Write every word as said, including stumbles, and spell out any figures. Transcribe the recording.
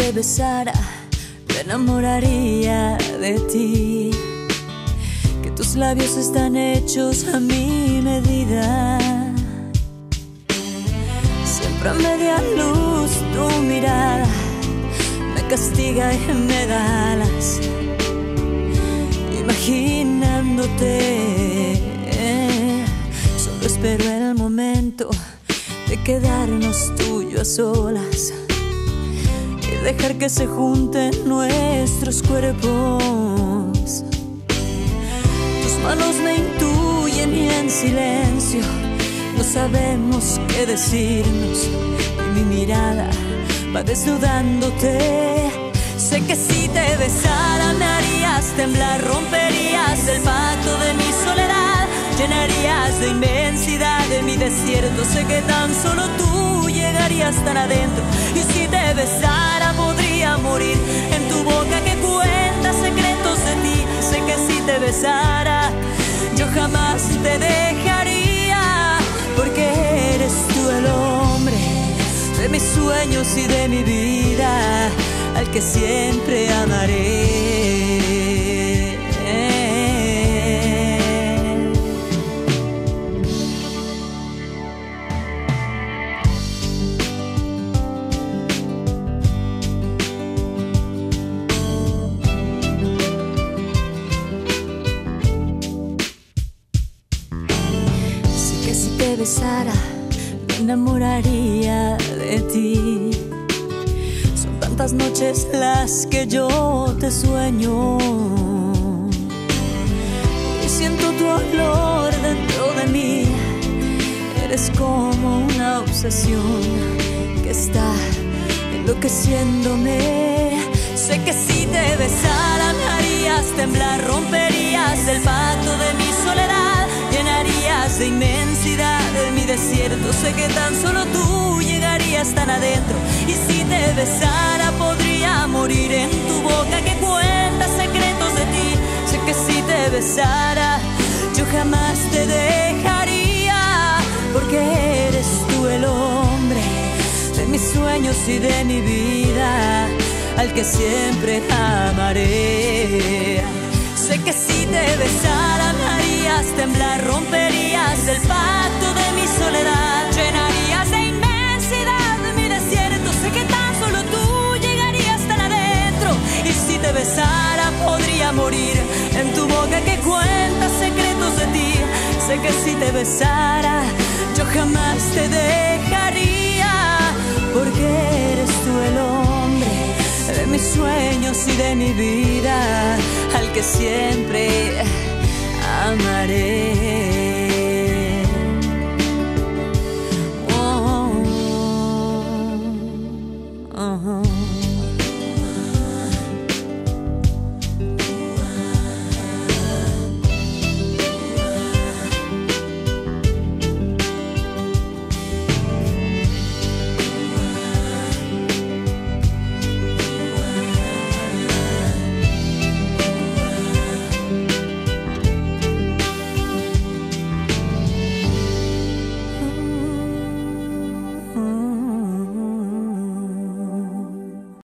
te besara, me enamoraría de ti. Que tus labios están hechos a mi medida. Siempre a media luz tu mirada me castiga y me da alas, imaginándote. Solo espero el momento de quedarnos tú y yo a solas y dejar que se junten nuestros cuerpos. Tus manos me intuyen y en silencio no sabemos qué decirnos, y mi mirada va desnudándote. Sé que si te besara me harías temblar, romperías el pacto de mi soledad, llenarías de inmensidad de mi desierto. Sé que tan solo tú llegarías tan adentro, y si te besara podría morir en tu boca que cuenta secretos de ti. Sé que si te besara yo jamás te dejaría, porque eres tú el hombre de mis sueños y de mi vida, al que siempre amaré. Sé que si te besara me enamoraría de ti. Tantas noches las que yo te sueño y siento tu olor dentro de mí. Eres como una obsesión que está enloqueciéndome. Sé que si te besara me harías temblar, romperías el pacto de mi soledad, llenarías de inmensidad de mi desierto. Sé que tan solo tú llegarías tan adentro, y si te besara podría morir en tu boca que cuenta secretos de ti. Sé que si te besara yo jamás te dejaría, porque eres tú el hombre de mis sueños y de mi vida, al que siempre amaré. Sé que si te besara me harías temblar, romperías el pacto de mi soledad, llenarías de inmensidad de mi desierto. Sé que tan solo tú llegarías tan adentro, y si te besara podría morir en tu boca que cuenta secretos de ti. Sé que si te besara yo jamás te dejaría, porque eres tú el hombre de mis sueños y de mi vida, al que siempre amaré.